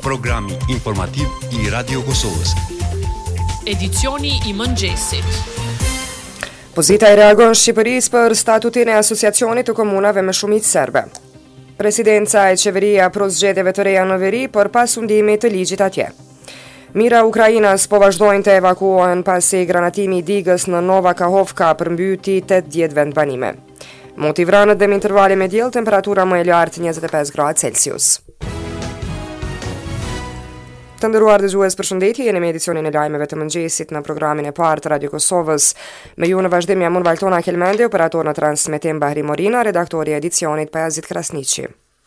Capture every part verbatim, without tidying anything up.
Programi informativ i Radio Kosovës. Edicioni i mëngjesit. Pozita i reagon Shqipërisë për statutin e Asociacionit të Komunave me Shumicë Serbe. Presidenca e qeveria pro zgjedhjeve të reja në veri për pas sundimit të ligjit atje. Mira Ukrainas po vazhdojnë të evakuohen pasi granatimi i digës në Nova Kahovka përmbyti tetëdhjetë vendbanime. Mund t'i vranët dhe me intervale me diell, temperatura më e lartë njëzet e pesë gradë Celsius. Të nderuar dëgjues, përshëndetje, jeni me edicionin e lajmeve të mëngjesit në programin e parë të Radio Kosovës. Me ju në vazhdim jam unë Valtona Kelmende, operator në transmetim Bahri Morina, redaktori i edicionit Pajazit Krasniqi.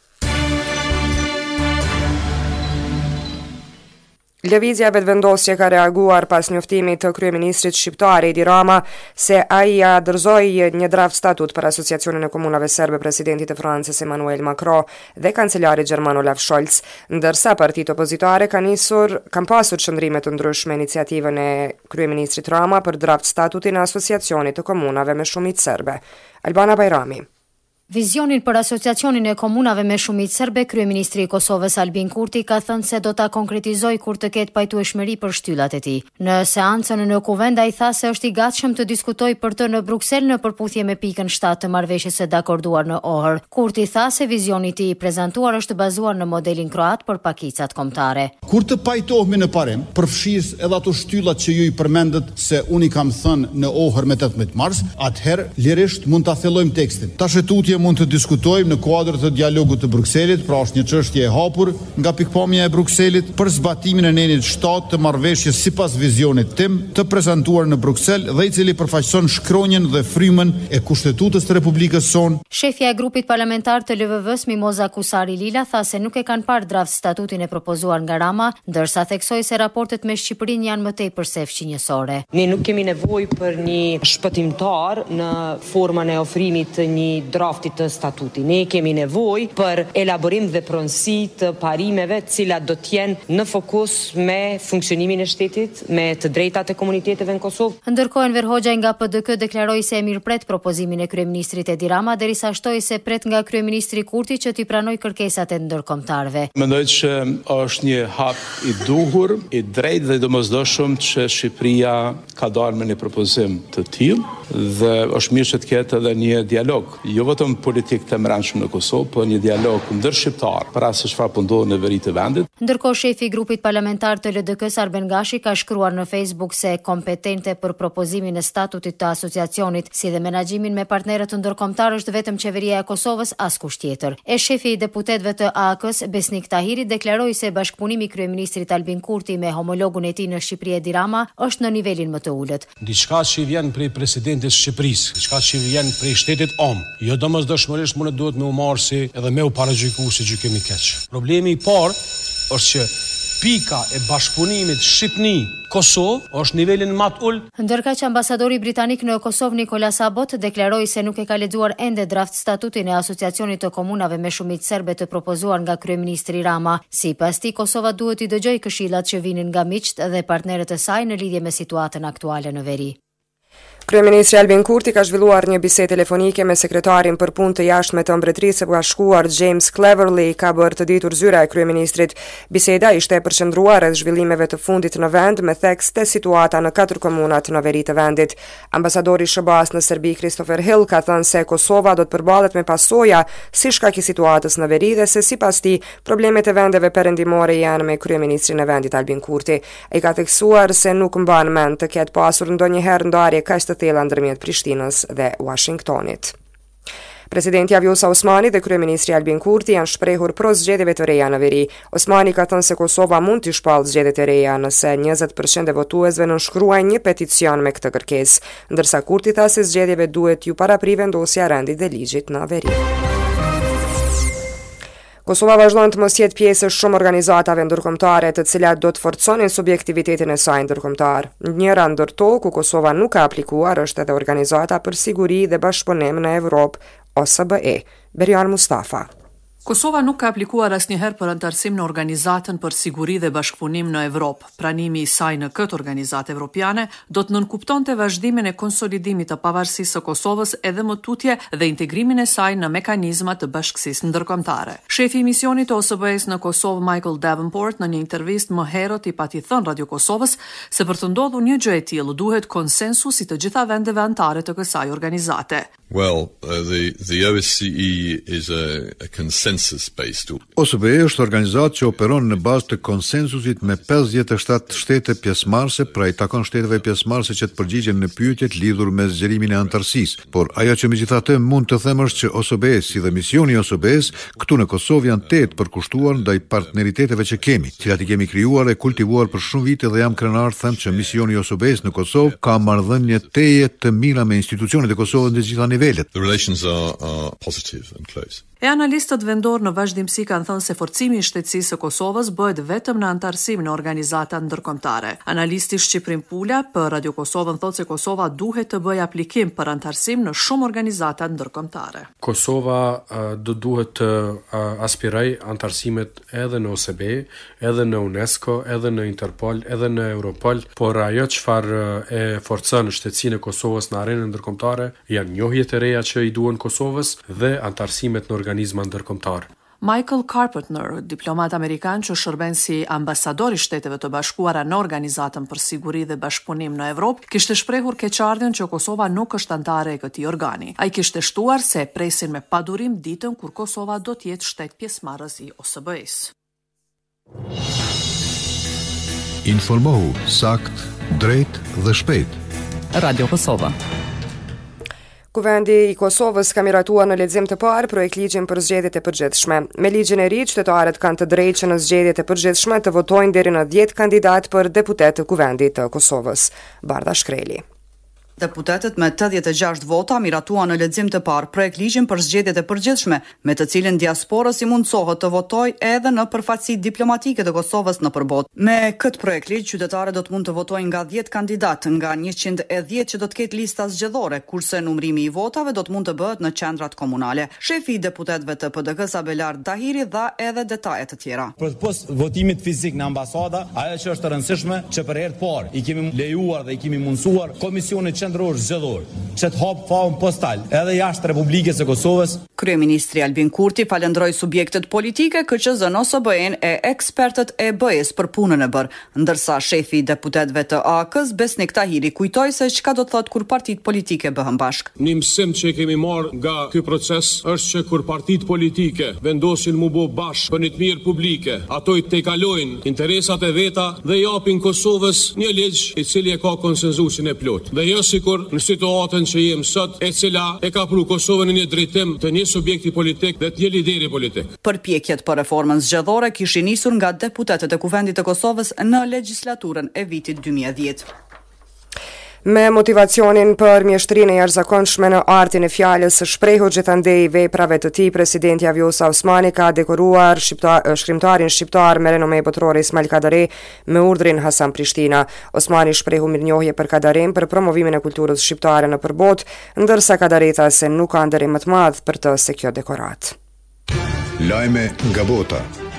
Lëvizja vetëvendosje ka reaguar pas njoftimit të kryeministrit shqiptar Edi Rama se ai ja dërzoi një draft statut për Asociacionin e Komunave Serbe presidentit të Francës Emmanuel Macron dhe kancelarit gjerman Olaf Scholz, ndërsa partitë opozitare kanë nisur kanë pasur qëndrime të ndryshme iniciativën e kryeministrit Rama për draft statutin e Asociacionit të Komunave me Shumicë Serbe. Albana Bajrami. Vizionin për Asociacionin e Komunave me Shumicë Serbe, kryeministri i Kosovës Albin Kurti ka thënë se do ta konkretizojë kur të ketë pajtueshmëri për shtyllat e tij. Në seancën në Kuvend ai tha se është i gatshëm të diskutojë për të në Bruksel në përputhje me pikën shtatë të marrëveshjes së dakorduar në Ohër. Kurti tha se vizioni i tij i prezantuar është bazuar në modelin kroat për pakicat kombëtare. Kur të pajtohemi në parim, përfshirës edhe ato shtyllat që ju i përmendet se unë i kam thënë në Ohër me tetëmbëdhjetë mars, atëherë lirisht mund ta thellojmë tekstin. Tashetutje mund të diskutojmë në kuadër të dialogut të Brukselit, pra është një çështje e hapur nga pikpamja e Brukselit për zbatimin e nenit shtatë të marrëveshjes sipas vizionit tim të prezantuar në Bruksel dhe i cili përfaqëson shkronjën dhe frymën e Kushtetutës të Republikës sonë. Shefja e grupit parlamentar të L V V-s Mimoza Kusari Lila tha se nuk e kanë parë draft statutin e propozuar nga Rama, ndërsa theksoi se raportet me Shqipërinë janë më tepër se fqinjësore. Ne nuk kemi nevojë për një shpëtimtar në formën e ofrimit të një draft të statuti. Ne kemi nevojë për elaborim dhe pronësi të parimeve të cilat do të jenë në fokus me funksionimin e shtetit, me të drejtat e komuniteteve në Kosovë. Ndërkohë Enver Hoxha nga P D K deklaroi se e mirëpret propozimin e kryeministrit Edi Rama, derisa shtoi se pret nga kryeministri Kurti që t'i pranojë kërkesat e ndërkombëtarëve. Mendoj që është një hap i duhur, i drejtë dhe i domosdoshëm që Shqipëria ka dalë me një propozim të tillë dhe është mirë që të ketë edhe një dialog, jo vetëm politik të mbrëmshëm në Kosovë, por një dialog ndërshqiptar për asë çfarë po ndodh në veri të vendit. Ndërkohë shefi i grupit parlamentar të L D K-s Arben Gashi ka shkruar në Facebook se kompetente për propozimin e statutit të asociacionit, si dhe menaxhimin me partnerët ndërkombëtar është vetëm qeveria e Kosovës, askush tjetër. E shefi i deputetëve të A K-s Besnik Tahiri deklaroi se bashkëpunimi i kryeministrit Albin Kurti me homologun e tij në Shqipëri Edi Rama është në nivelin më të ulët. Diçka që vjen prej presidentit të Shqipërisë, diçka që vjen prej shtetit om, jo domosdoshmërisht mund të duhet me u marrë si edhe me u paragjykuar si gjykim i keq. Problemi i parë është që pika e bashkëpunimit Shqipni-Kosovë është nivelin më të ulët. Ndërkaq ambasadori britanik në Kosovë Nicolas Abbott deklaroi se nuk e ka lexuar ende draft statutin e Asociacionit të Komunave me Shumicë Serbe të propozuar nga kryeministri Rama. Sipas tij, Kosova duhet i dëgjojë këshillat që vinin nga miqt dhe partnerët e saj në lidhje me situatën aktuale në veri. Kryeministri Albin Kurti ka zhvilluar një bisedë telefonike me sekretarin për punë të jashtme të Mbretërisë së Bashkuar James Cleverly, ka bërë të ditur zyra e kryeministrit. Biseda ishte e përqendruar rreth zhvillimeve të fundit në vend me tekst të situata në katër komunat në veri të vendit. Ambasadori i S B A-s në Serbi Christopher Hill ka thënë se Kosova do të përballet me pasoja si shkak i situatës në veri dhe se sipas tij problemet e vendeve perëndimore janë me kryeministrin e vendit Albin Kurti. Ai ka theksuar se nuk mban mend të ketë pasur ndonjëherë ndarje kaq të thella ndërmjet Prishtinës dhe Washingtonit. Presidenti Vjosa Osmani dhe kryeministri Albin Kurti janë shprehur pro zgjedhjeve të reja në veri. Osmani ka thënë se Kosova mund të shpallë zgjedhjet e reja nëse njëzet përqind e votuesve nënshkruajnë një peticion me këtë kërkesë, ndërsa Kurti tha se zgjedhjeve duhet ju parapri vendosja e rendit dhe ligjit në veri. Kosova vazhdon të mos jetë pjesë e shumë organizatave ndërkombëtare të cilat do të forconin subjektivitetin e saj ndërkombëtar. Njëra ndër to ku Kosova nuk ka aplikuar është edhe Organizata për Siguri dhe Bashkëpunim në Evropë, O S B E. Berian Mustafa. Kosova nuk ka aplikuar asnjëherë për anëtarësim në Organizatën për Siguri dhe Bashkëpunim në Evropë. Pranimi i saj në këtë organizatë evropiane do të nënkuptonte vazhdimin e konsolidimit të pavarësisë së Kosovës edhe më tutje dhe integrimin e saj në mekanizma të bashkësisë ndërkombëtare. Shefi i misionit të O S B-s në Kosovë, Michael Davenport, në një intervistë më herët i pati thënë Radio Kosovës se për të ndodhur një gjë e tillë duhet konsensus i të gjitha vendeve anëtare të kësaj organizate. Well, uh, the the O S C E is a, a consensus based. O S B është organizatë që operon në bazë të konsensusit me pesëdhjetë e shtatë shtete pjesëmarrëse, pra i takon shteteve pjesëmarrëse që të përgjigjen në pyetjet lidhur me zgjerimin e anëtarësisë. Por ajo që megjithatë mund të them është që O S B si dhe misioni i O S B-s këtu në Kosovë janë të përkushtuar ndaj partneriteteve që kemi, të cilat i kemi krijuar e kultivuar për shumë vite dhe jam krenar të them që misioni i O S B-s në Kosovë ka marrëdhënie teje të mira me institucionet e Kosovës në të gjitha nivelet. The relations are, are positive and close. E analistët vendor në vazhdimsi kanë thënë se forcimi i shtetësisë së Kosovës bëhet vetëm në anëtarësim në organizata ndërkombëtare. Analisti Shqiprin Pula për Radio Kosovën thotë se Kosova duhet të bëjë aplikim për anëtarësim në shumë organizata ndërkombëtare. Kosova uh, do duhet të uh, aspiroj anëtarësimet edhe në O S B, edhe në UNESCO, edhe në Interpol, edhe në Europol, por ajo çfarë uh, e forcon shtetësinë e Kosovës në arenën ndërkombëtare janë njohjet e reja që i duhen Kosovës dhe anëtarësimet në organizma ndërkombëtar. Michael Carpenter, diplomat amerikan që shërben si ambasador i Shteteve të Bashkuara në Organizatën për Siguri dhe Bashkëpunim në Evropë, kishte shprehur keqardhjen që Kosova nuk është anëtare e këtij organi. Ai kishte shtuar se presin me padurim ditën kur Kosova do të jetë shtet pjesëmarrës i O S B-s. Informohu sakt, drejt dhe shpejt. Radio Kosova. Kuvendi i Kosovës ka miratuar në lexim të parë projekt ligjin për zgjedhjet e përgjithshme. Me ligjin e ri, qytetarët kanë të drejtë që në zgjedhjet e përgjithshme të votojnë deri në dhjetë kandidat për deputet të Kuvendit të Kosovës. Barda Shkreli. Deputetët me tetëdhjetë e gjashtë vota miratuan në lexim të parë projekt ligjin për zgjedhjet e përgjithshme, me të cilin diasporës i mundsohet të votojë edhe në përfaqësitë diplomatike të Kosovës nëpër botë. Me këtë projekt ligj, qytetarët do të mund të votojnë nga dhjetë kandidat nga njëqind e dhjetë që do të ketë lista zgjedhore, kurse numrimi i votave do të mund të bëhet në qendrat komunale. Shefi i deputetëve të P D K-s Abelard Dahiri dha edhe detaje të tjera. Për pas votimit fizik në ambasada, ajo që është e rëndësishme që për herë të parë i kemi lejuar dhe i kemi mundsuar komisionit qendror zgjedhor që të hap faunë postal edhe jashtë Republikës së Kosovës. Kryeministri Albin Kurti falendroi subjektet politike, K Q Z-n, O S B-n e ekspertët e E B E-s për punën e bërë, ndërsa shefi i deputetëve të A K-s Besnik Tahiri kujtoi se çka do të thotë kur partitë politike bëhen bashkë. Një mësim që kemi marrë nga ky proces është që kur partitë politike vendosin mu bë bashkë për një të mirë publike, ato i tejkalojnë interesat e veta dhe japin Kosovës një ligj i cili e ka konsensusin e plotë. Dhe jo sikur në situatën që jemi sot, e cila e ka pru Kosovën në një drejtim të një subjekti politik dhe të një lideri politik. Përpjekjet për reformën zgjedhore kishin nisur nga deputetët e Kuvendit të Kosovës në legjislaturën e vitit dy mijë e dhjetë. Me motivacionin për mjeshtrinë e jashtëzakonshme në artin e fjalës së shprehur gjithandej veprave të tij, presidenti Vjosa Osmani ka dekoruar shqiptar, shkrimtarin shqiptar me renome botërore Ismail Kadare me urdhrin Hasan Prishtina. Osmani shprehu mirënjohje për Kadarin për promovimin e kulturës shqiptare në përbot, ndërsa Kadare tha se nuk ka nderim më të madh për të se kjo dekorat. Lajme nga bota.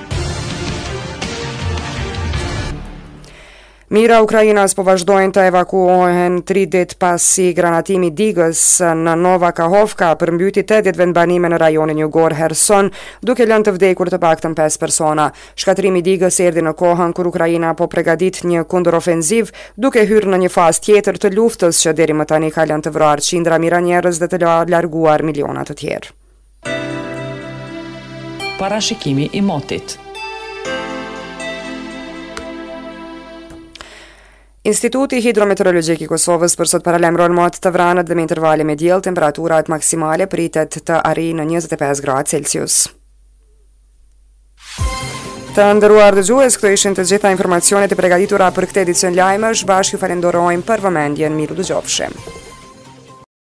Mira Ukrainas po vazhdojnë të evakuohen tri ditë pasi granatimi digës në Nova Kahovka përmbyti tetëdhjetë vendbanime në rajonin jugor Kherson, duke lënë të vdekur të paktën pesë persona. Shkatrimi i digës erdhi në kohën kur Ukraina po përgatit një kundërofenziv, duke hyrë në një fazë tjetër të luftës që deri më tani ka lënë të vrarë qindra mijëra njerëz dhe të larguar miliona të tjerë. Parashikimi i motit. Instituti Hidrometeorologjik i Kosovës për sot paralajmëron mot të vranët dhe me intervale me diell, temperaturat maksimale pritet të arrijnë në njëzet e pesë gradë Celsius. Të nderuar dëgjues, këto ishin të gjitha informacionet e përgatitura për këtë edicion lajmësh. Bashkë ju falenderojmë për vëmendjen, miru dëgjofshim.